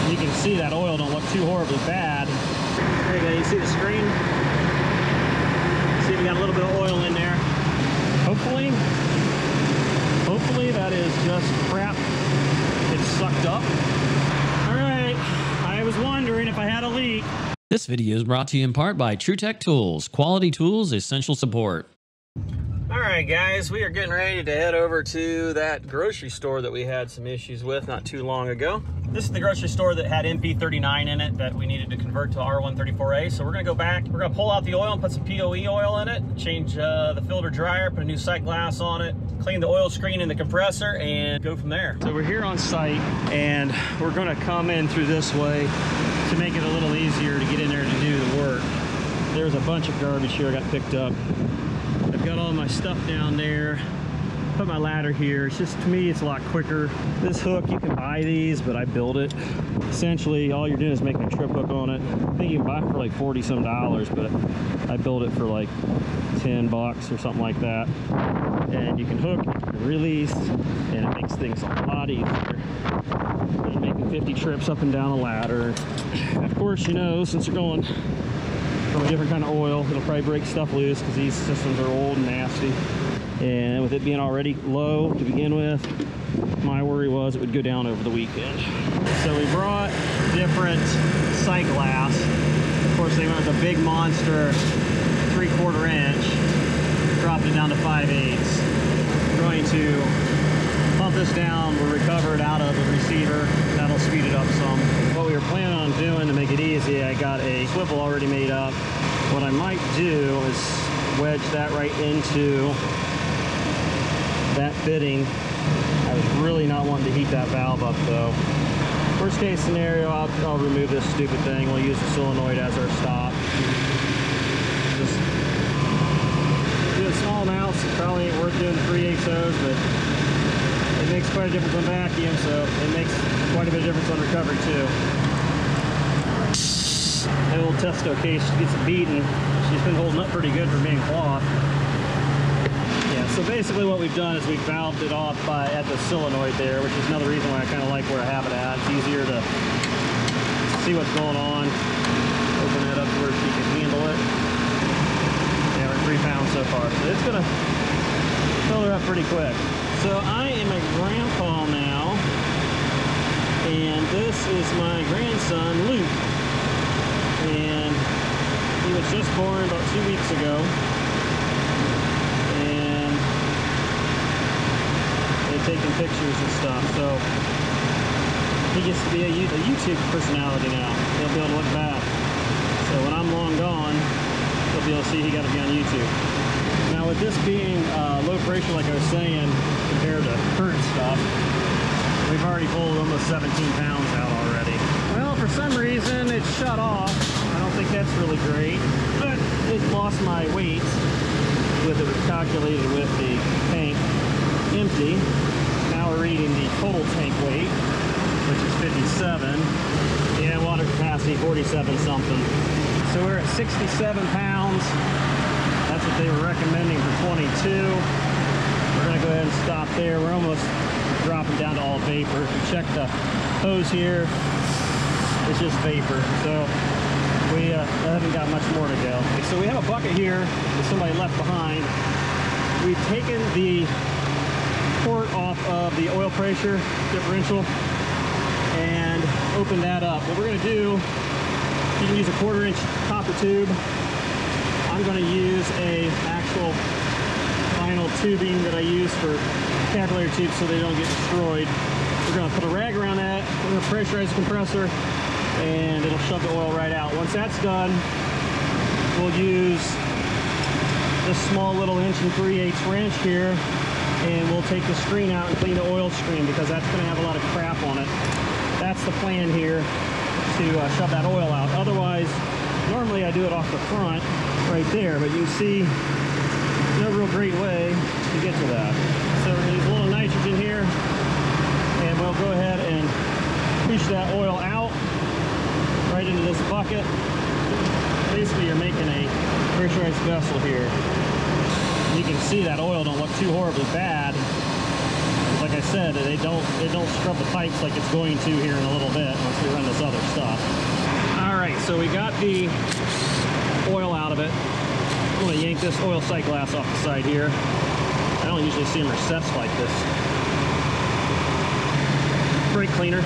You can see that oil don't look too horribly bad. There you go, you see the screen? See we got a little bit of oil in there. Hopefully that is just crap. It's sucked up. All right, I was wondering if I had a leak. This video is brought to you in part by TruTech Tools. Quality tools, essential support. All right, guys, we are getting ready to head over to that grocery store that we had some issues with not too long ago. This is the grocery store that had MP39 in it that we needed to convert to R134A. So we're gonna go back, we're gonna pull out the oil and put some POE oil in it, change the filter dryer, put a new sight glass on it, clean the oil screen and the compressor, and go from there. So we're here on site, and we're gonna come in through this way to make it a little easier to get in there to do the work. There's a bunch of garbage here I got picked up. I've got all my stuff down there. Put my ladder here. It's just, to me, it's a lot quicker. This hook, you can buy these, but I built it. Essentially, all you're doing is making a trip hook on it. I think you can buy it for like $40 some, but I built it for like 10 bucks or something like that. And you can hook, you can release, and it makes things a lot easier than making 50 trips up and down a ladder. Of course, you know, since you're going from a different kind of oil, it'll probably break stuff loose because these systems are old and nasty. And with it being already low to begin with, my worry was it would go down over the weekend. So we brought different sight glass. Of course, they went with a big monster 3/4 inch, dropped it down to 5/8. We're going to pump this down, we'll recover it out of the receiver. That'll speed it up some. What we were planning on doing to make it easy, I got a swivel already made up. What I might do is wedge that right into that fitting. I was really not wanting to heat that valve up though. Worst case scenario, I'll remove this stupid thing. We'll use the solenoid as our stop. Just doing small amounts, it probably ain't worth doing the 3/8, but it makes quite a difference on vacuum, so it makes quite a bit of difference on recovery too. That old Testo case gets beaten. She's been holding up pretty good for being cloth. Yeah, so basically what we've done is we've valved it off at the solenoid there, which is another reason why I kind of like where I have it at. It's easier to see what's going on. Open that up to where she can handle it. Yeah, we're 3 pounds so far, so it's gonna fill her up pretty quick. So I am a grandpa now, and this is my grandson, Luke. And he was just born about 2 weeks ago. And they're taking pictures and stuff, so he gets to be a YouTube personality now. He'll be able to look back. So when I'm long gone, he'll be able to see he got to be on YouTube. Now with this being low pressure, like I was saying, compared to current stuff, we've already pulled almost 17 pounds out already. Well, for some reason it shut off. I don't think that's really great, but it lost my weight with it was calculated with the tank empty. Now we're reading the total tank weight, which is 57, and water capacity 47 something. So we're at 67 pounds. That's what they were recommending for 22. We're gonna go ahead and stop there. We're almost dropping down to all vapor. If you check the hose here, it's just vapor. So we haven't got much more to go. So we have a bucket here that somebody left behind. We've taken the port off of the oil pressure differential and opened that up. What we're gonna do, you can use a 1/4 inch copper tube. I'm going to use a actual vinyl tubing that I use for calculator tubes so they don't get destroyed. We're going to put a rag around that, we're going to pressurize the compressor, and it'll shove the oil right out. Once that's done, we'll use this small little 1 3/8 wrench here, and we'll take the screen out and clean the oil screen because that's going to have a lot of crap on it. That's the plan here, to shove that oil out. Otherwise, normally I do it off the front right there, but you see no real great way to get to that. So we're going to use a little nitrogen here, and we'll go ahead and push that oil out right into this bucket. Basically, you're making a pressurized vessel here. You can see that oil don't look too horribly bad. Like I said, they don't scrub the pipes like it's going to here in a little bit once we run this up so we got the oil out of it. I'm gonna yank this oil sight glass off the side here. I don't usually see them recessed like this. Brake cleaner.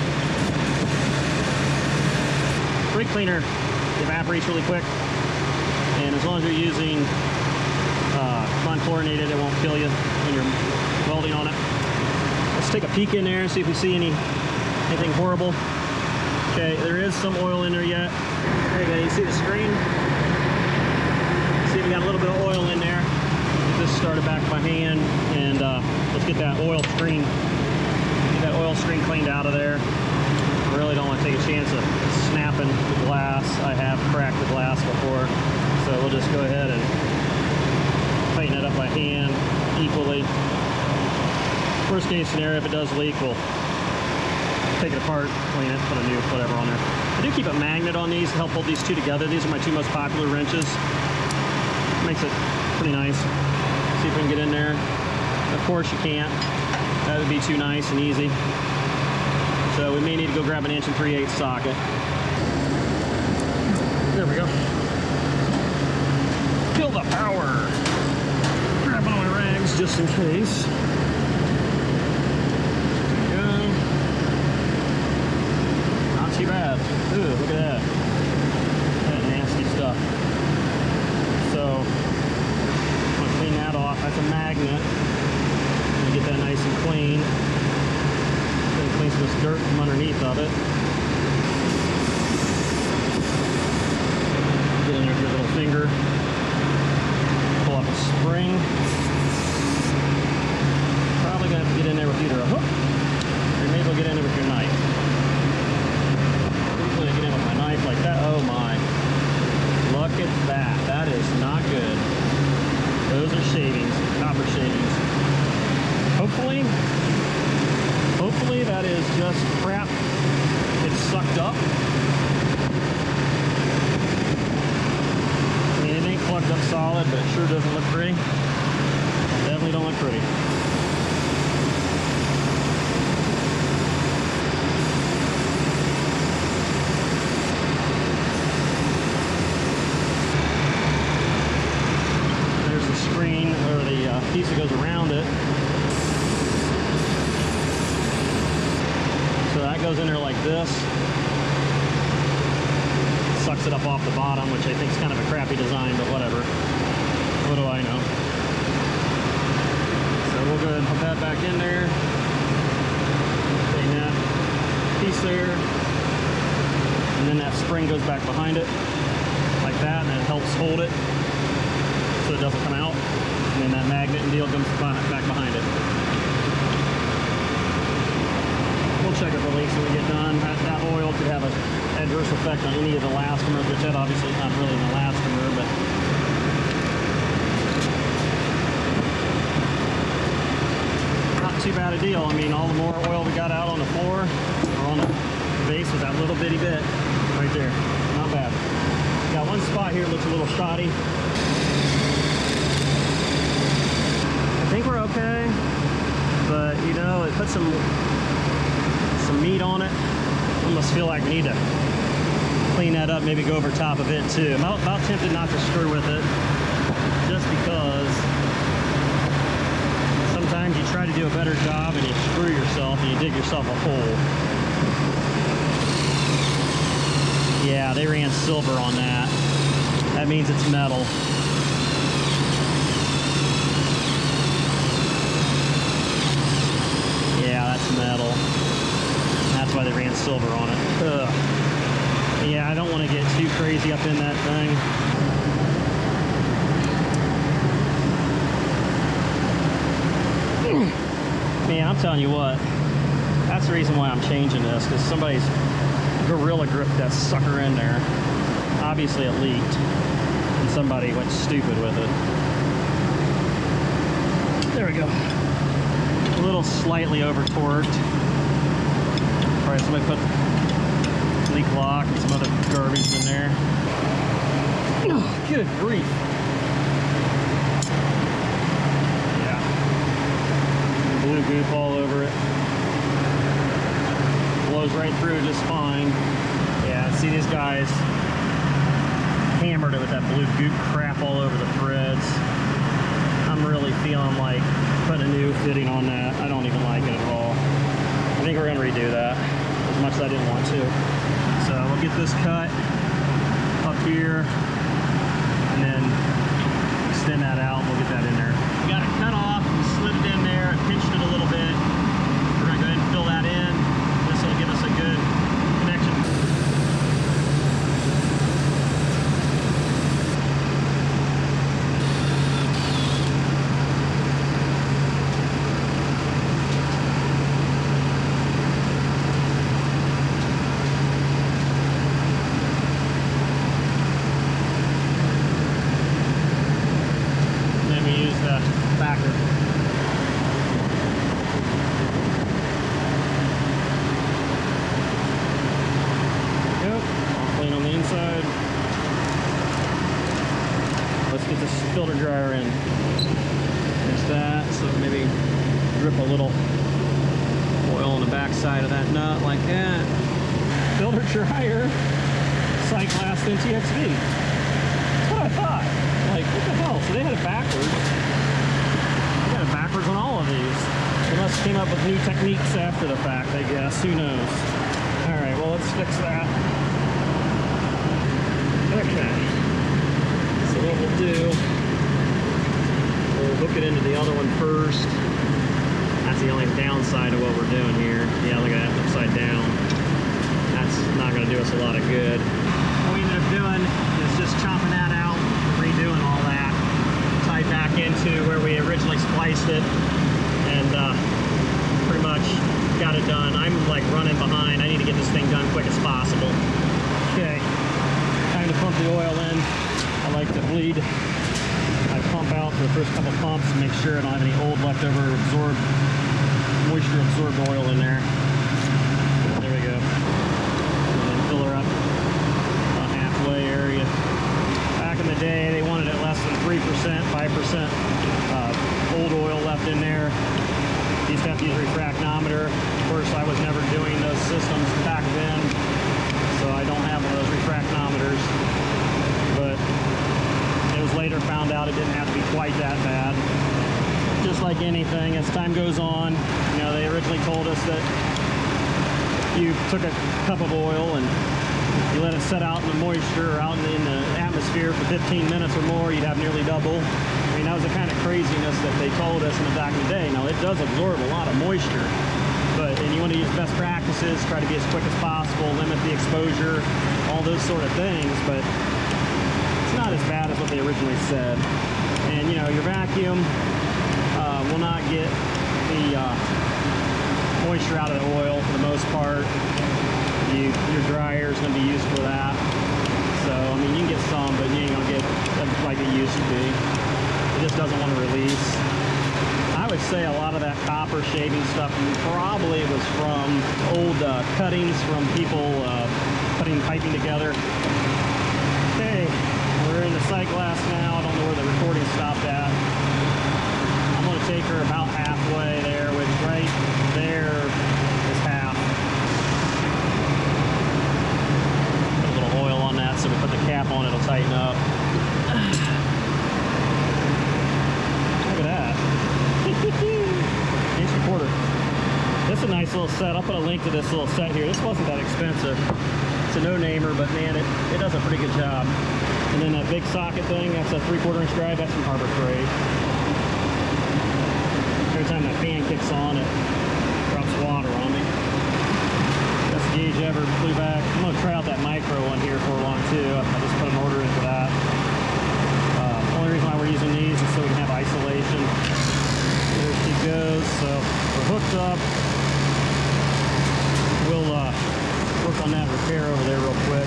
Brake cleaner evaporates really quick, and as long as you're using non-chlorinated, it won't kill you when you're welding on it. Let's take a peek in there and see if we see anything horrible. Okay, there is some oil in there yet. There you go, you see the screen? See, we got a little bit of oil in there. Get this started back by hand, and let's get that oil screen cleaned out of there. I really don't want to take a chance of snapping the glass. I have cracked the glass before, so we'll just go ahead and tighten it up by hand equally. Worst case scenario, if it does leak, we'll take it apart, clean it, put a new whatever on there. I do keep a magnet on these to help hold these two together. These are my two most popular wrenches. Makes it pretty nice. See if we can get in there. Of course you can't. That would be too nice and easy. So we may need to go grab an 1 3/8 socket. There we go. Feel the power. Grab one of my rags just in case. Too bad. Ooh, look at that. That nasty stuff. So, I'm going to clean that off. That's a magnet. I'm going to get that nice and clean. Then clean some of this dirt from underneath of it. Get in there with your little finger. Pull up a spring. Probably going to have to get in there with either a hook, or maybe we'll get in there with your knife. Get in with my knife like that. Oh my. Look at that. That is not good. Those are shavings, copper shavings. Hopefully that is just crap. It's sucked up. I mean, it ain't plugged up solid, but it sure doesn't look pretty. Definitely don't look pretty. Piece that goes around it. So that goes in there like this. Sucks it up off the bottom, which I think is kind of a crappy design, but whatever. What do I know? So we'll go ahead and put that back in there. Clean that piece there. And then that spring goes back behind it like that, and it helps hold it so it doesn't come out. And then that magnet and deal comes back behind it. We'll check out the leaks when we get done. That oil could have an adverse effect on any of the elastomers, which that obviously is not really an elastomer, but not too bad a deal. I mean, all the more oil we got out on the floor or on the base was that little bitty bit right there. Not bad. Got one spot here that looks a little shoddy. I think we're okay, but you know, it put some meat on it. I almost feel like we need to clean that up, maybe go over top of it too. I'm about tempted not to screw with it, just because sometimes you try to do a better job and you screw yourself and you dig yourself a hole. Yeah, they ran silver on that. That means it's metal. Metal. That's why they ran silver on it. Ugh. Yeah, I don't want to get too crazy up in that thing. Man, I'm telling you what, that's the reason why I'm changing this, because somebody's gorilla gripped that sucker in there. Obviously it leaked, and somebody went stupid with it. There we go. A little slightly over torqued. Probably somebody put leak lock and some other garbage in there. Oh, good grief. Yeah. Blue goop all over it. Blows right through just fine. Yeah, see these guys covered it with that blue goop crap all over the threads. I'm really feeling like putting a new fitting on that. I don't even like it at all. I think we're gonna redo that as much as I didn't want to. So we'll get this cut up here and then extend that out and we'll get that in there. We got it cut off, we slid it in there, and pinched it a little bit. We're gonna go ahead and fill that in. This will give us a good connection. Filter dryer in. There's that, so maybe drip a little oil on the back side of that nut like that. Filter dryer, Cyclast NTXV. That's what I thought. Like, what the hell? So they had it backwards. They got it backwards on all of these. They must have came up with new techniques after the fact, I guess. Who knows? All right, well, let's fix that. Okay. So what we'll do, we'll hook it into the other one first. That's the only downside of what we're doing here. Yeah, look at that, upside down. That's not going to do us a lot of good. What we ended up doing is just chopping that out, redoing all that, tied back into where we originally spliced it, and pretty much got it done. I'm like running behind. I need to get this thing done quick as possible. Okay, time to pump the oil in. I like to bleed. I pump out for the first couple pumps to make sure I don't have any old leftover moisture absorbed oil in there. There we go. And then fill her up a halfway area. Back in the day, they wanted it less than 3%, 5% old oil left in there. You used to have to use a refractometer. Of course, I was never doing those systems back then, so I don't have one of those refractometers. But it was later found out it didn't have to be quite that bad. Just like anything, as time goes on, you know, they originally told us that you took a cup of oil and you let it set out in the moisture or out in the atmosphere for 15 minutes or more, you'd have nearly double. I mean, that was the kind of craziness that they told us in the back in the day. Now, it does absorb a lot of moisture, and you want to use best practices, try to be as quick as possible, limit the exposure, all those sort of things, but it's not as bad as what they originally said. And, you know, your vacuum will not get the moisture out of the oil for the most part. Your dryer is going to be used for that. So, I mean, you can get some, but you ain't going to get like it used to be. It just doesn't want to release. I would say a lot of that copper shaving stuff probably was from old cuttings from people putting piping together. Okay, we're in the Cyclast now. I don't know where the recording stopped at. I'm going to take her about halfway there, which right there is half. Put a little oil on that, so we put the cap on, it'll tighten up. Look at that. Inch and a quarter. This is a nice little set. I'll put a link to this little set here. This wasn't that expensive. It's a no-namer, but man, it does a pretty good job. And then that big socket thing, that's a 3/4 inch drive. That's from Harbor Freight. Every time that fan kicks on, it drops water on me. Best gauge ever, flew back. I'm going to try out that micro one here for long too. I just put an order in for that. The only reason why we're using these is so we can have isolation. There she goes. So we're hooked up. We'll work on that repair over there real quick.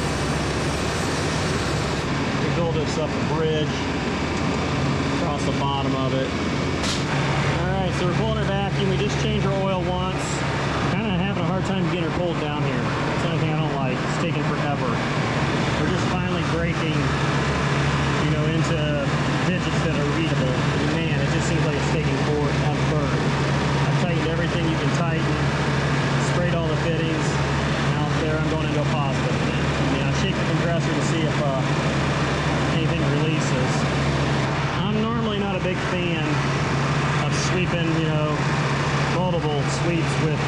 We build this up a bridge across the bottom of it. Alright, so we're pulling her vacuum. We just changed her oil once. Kind of having a hard time getting her pulled down here. That's the only thing I don't like. It's taking forever. We're just finally breaking, you know, into digits that are readable. And man, it just seems like it's taking forever. I've tightened everything you can tighten. Sprayed all the fittings. Out there, I'm going into a pause button. I mean, I shake the compressor to see if anything releases. I'm normally not a big fan of sweeping, you know, multiple sweeps with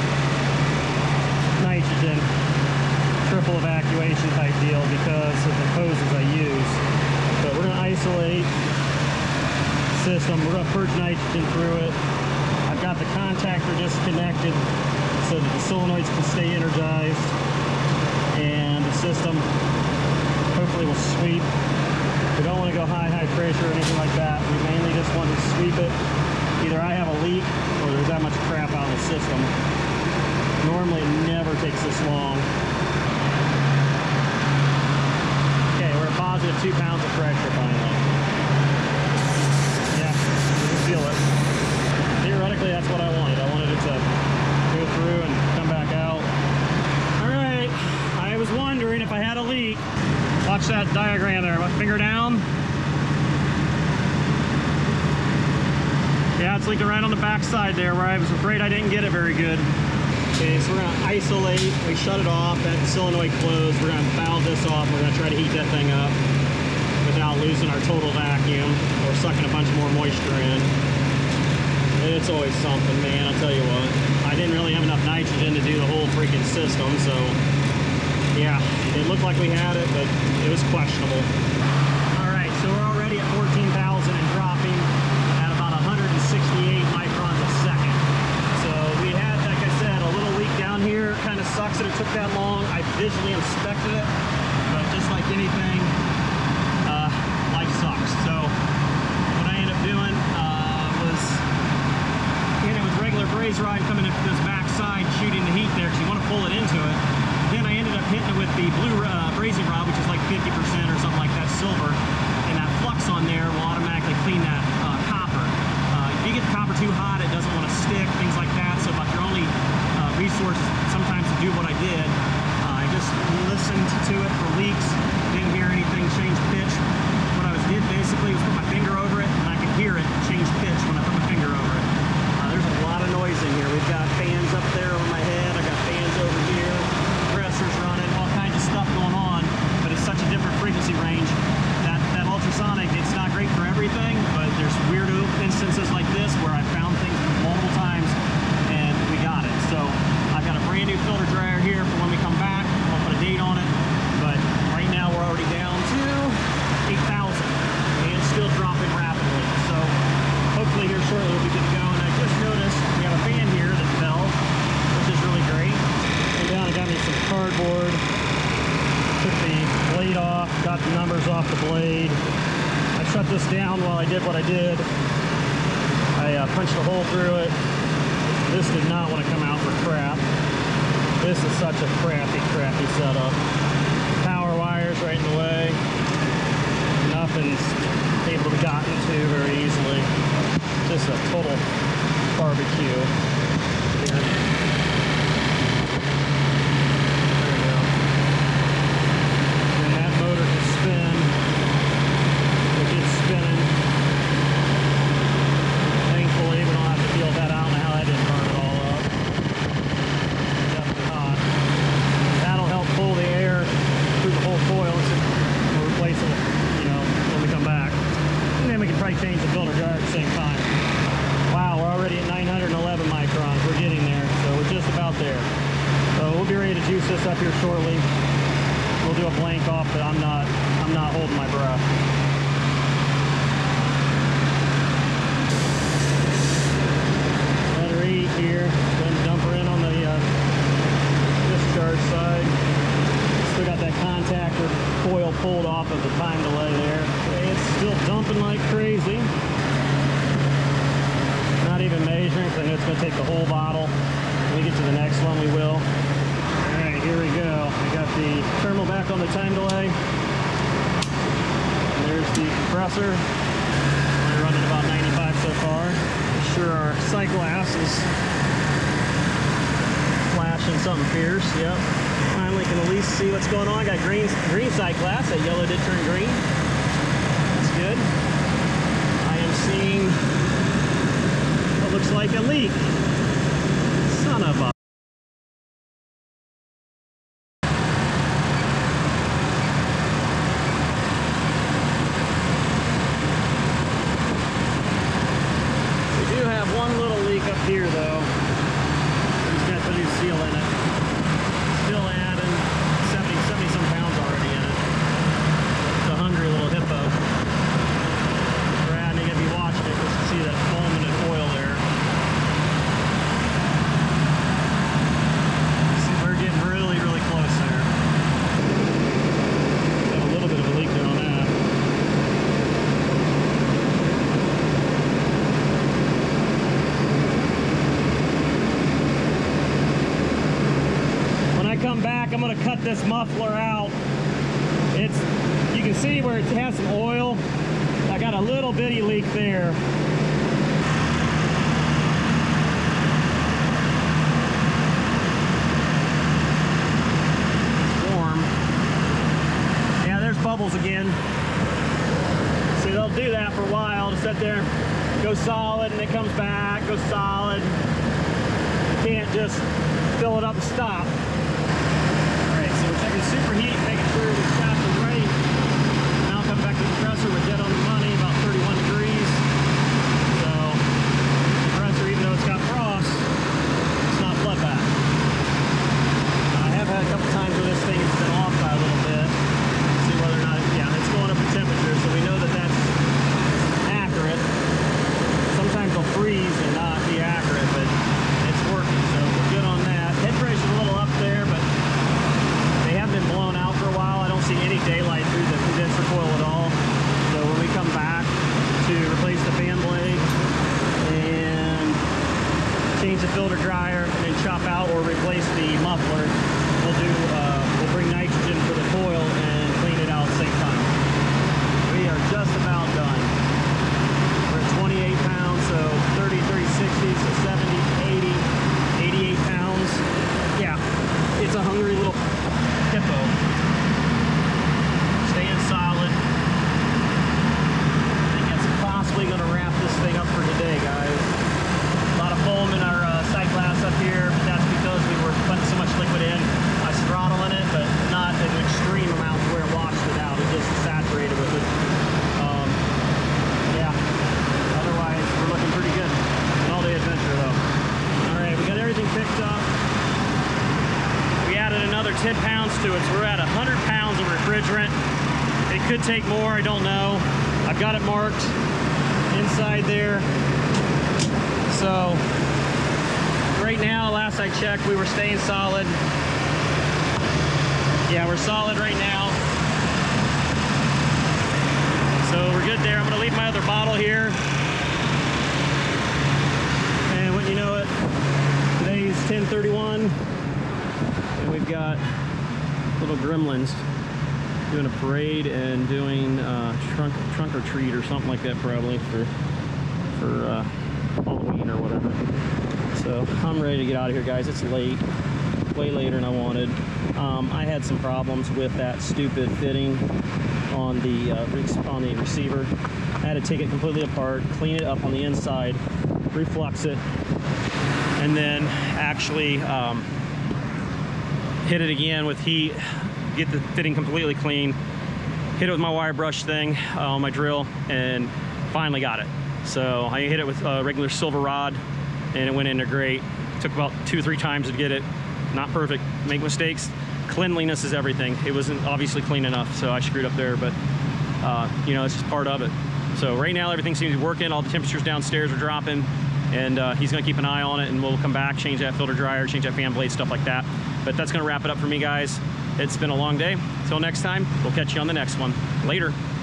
nitrogen, triple evacuation type deal because of the hoses I use. But we're going to isolate the system. We're going to purge nitrogen through it. I've got the contactor disconnected so that the solenoids can stay energized, and the system hopefully will sweep. We don't want to go high pressure or anything like that. We mainly just want to sweep it. Either I have a leak or there's that much crap out of the system. Normally it never takes this long. Okay, we're at positive 2 pounds of pressure finally. Yeah, you can feel it. Theoretically, that's what I wanted. I wanted it to go through and come back out. All right, I was wondering if I had a leak. Watch that diagram there. My finger down. Yeah, it's leaking right on the back side there where I was afraid I didn't get it very good. Okay, so we're going to isolate. We shut it off. That solenoid closed. We're going to valve this off. We're going to try to heat that thing up without losing our total vacuum or sucking a bunch more moisture in. It's always something, man. I'll tell you what. I didn't really have enough nitrogen to do the whole freaking system, so yeah, it looked like we had it, but it was questionable. All right, so we're already at 14,000 and dropping at about 168 microns a second. So we had, like I said, a little leak down here. Kind of sucks that it took that long. I visually inspected it, but just like anything, life sucks. So what I ended up doing was hitting it with regular braze rod, coming into this back side, shooting the heat there because you want to pull it into it. Then I ended up hitting it with the blue brazing rod, which is like 50% or something like that, silver, and that flux on there will automatically clean that copper. If you get the copper too hot, it doesn't want to stick, things like that. So about your only resource sometimes to do what I did, I just listened to it for leaks, didn't hear anything change pitch. What I did basically was put my finger over it, and I could hear it change pitch when I put my finger over it. There's a lot of noise in here. We've got fans up there over my head. I got fans over here. Running, all kinds of stuff going on, but it's such a different frequency range that ultrasonic, it's not great for everything, but there's weirdo instances like this where I found things multiple times and we got it. So I've got a brand new filter dryer here for when we come back. I'll put a date on it, but right now we're already down to 8,000 and still dropping rapidly. So hopefully here shortly we'll be good to go. And I just noticed we have a fan here that fell, which is really great. Down and got me some cardboard, took the blade off, got the numbers off the blade. I shut this down while I did what I did. I punched a hole through it. This did not want to come out for crap. This is such a crappy setup. Power wires right in the way. Nothing's able to be gotten to very easily. Just a total barbecue here. Change the filter dryer at the same time. Wow, we're already at 911 microns. We're getting there, so we're just about there. So we'll be ready to juice this up here shortly. We'll do a blank off, but I'm not holding my breath. Letter 8 here. Then dump her in on the discharge side. Still got that contactor coil pulled off of the time delay there. It's still dumping like crazy. Not even measuring, because I know it's going to take the whole bottle. When we get to the next one, we will. All right, here we go. We got the terminal back on the time delay. And there's the compressor. We're running about 95 so far. Make sure our sight glass is flashing something fierce. Yep. Finally can at least see what's going on. I got green sight glass. That yellow did turn green. That's good. I am seeing what looks like a leak. Son of a... cut this muffler out. You can see where it has some oil. I got a little bitty leak there. It's warm. Yeah, there's bubbles again. See, they'll do that for a while. To sit there, go solid, and it comes back, goes solid. You can't just fill it up and stop. All right, so we're checking superheat, making sure the shaft is right. Now come back to the compressor. We're dead on the money, about 31 degrees. So the compressor, even though it's got frost, it's not flood back. I have had a couple times where this thing has been off by a little bit. See whether or not, yeah, it's going up in temperature, so we know that that's accurate. Sometimes they'll freeze and not be accurate, but it's working, so we're good on that. Head pressure's a little up there, but they haven't been blown out for a while. I don't see any daylight through the condenser coil at all. So when we come back to replace the fan blade and change the filter dryer and then chop out or replace the muffler, we'll bring nitrogen for the coil and clean it out at the same time. We are just about done. We're at 28 pounds, so 30, 30, 60, so 70, 80, 88 pounds. Yeah, it's a hungry little hippo. Staying solid. I think that's possibly going to wrap this thing up for today, guys. A lot of foam in our sight glass up here, but that's because we were putting so much liquid in. I was throttling it, but not an extreme amount to where it washed it out. It just saturated with it. Yeah. Otherwise, we're looking pretty good. An all-day adventure, though. All right, we got everything picked up. We added another 10 pounds to it, so we're at 100 pounds of refrigerant. It could take more, I don't know. I've got it marked inside there. So right now, last I checked, we were staying solid. Yeah, we're solid right now. So we're good there. I'm gonna leave my other bottle here. And when you know it, today's 10/31. And we've got little gremlins doing a parade and doing trunk or treat or something like that, probably for Halloween or whatever. So I'm ready to get out of here, guys. It's late, way later than I wanted. I had some problems with that stupid fitting on the receiver. I had to take it completely apart, clean it up on the inside, reflux it, and then actually hit it again with heat, get the fitting completely clean, hit it with my wire brush thing on my drill, and finally got it. So I hit it with a regular silver rod, and it went in there great. Took about 2 or 3 times to get it. Not perfect, make mistakes. Cleanliness is everything. It wasn't obviously clean enough, so I screwed up there, but you know, it's just part of it. So right now everything seems to be working. All the temperatures downstairs are dropping, and he's gonna keep an eye on it, and we'll come back, change that filter dryer, change that fan blade, stuff like that. But that's gonna wrap it up for me, guys. It's been a long day. Till next time, we'll catch you on the next one. Later.